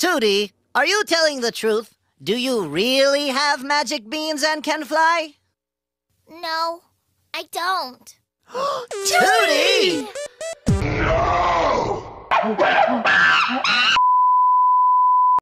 Toodee, are you telling the truth? Do you really have magic beans and can fly? No, I don't. Toodee!